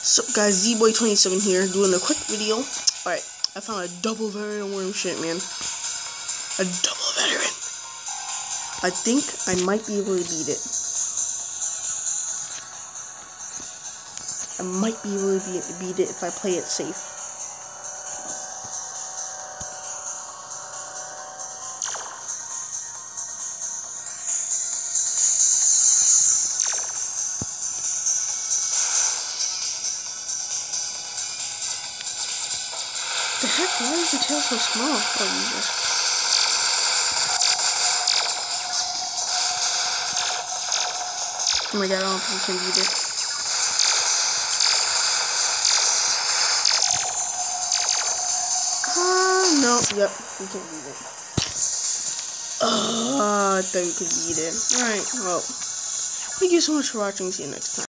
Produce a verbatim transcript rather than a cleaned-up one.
So guys, Z Boy twenty-seven here, doing a quick video. Alright, I found a double veteran worm shit, man. A double veteran. I think I might be able to beat it. I might be able to beat, beat it if I play it safe. The heck? Why is the tail so small? Oh, Jesus. Oh my god, I don't think we can beat it. Ah, uh, no. Yep, we can't beat it. Oh, I thought we could beat it. Alright, well, thank you so much for watching. See you next time.